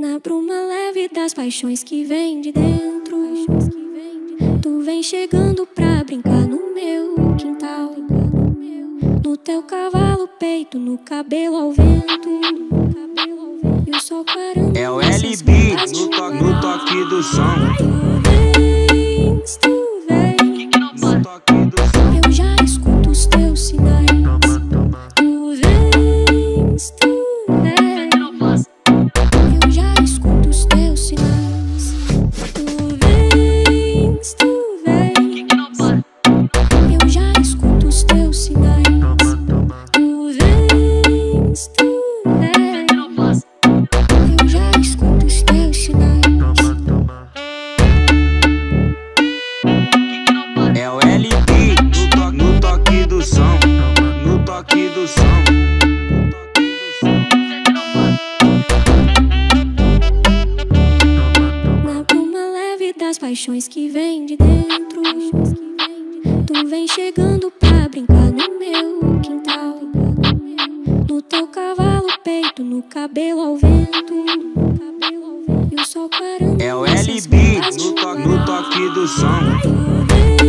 Na bruma leve das paixões que vem de dentro, tu vem chegando pra brincar no meu quintal. No teu cavalo peito, no cabelo ao vento, e o sol clarando. É o LB no toque do som. Tu vens, No toque do som. eu já escuto os teus sinais. Tu vens, eu já escuto os teus sinais. Tu vens, eu já escuto os teus sinais. Tu vens, eu já escuto os teus sinais. É o LB no toque do som. No toque do som. Na bruma leve das paixões que vem de dentro, tu vem chegando pra brincar no meu quintal. No teu cavalo peito, no cabelo ao vento, e o sol clarando. É o LB no toque do som.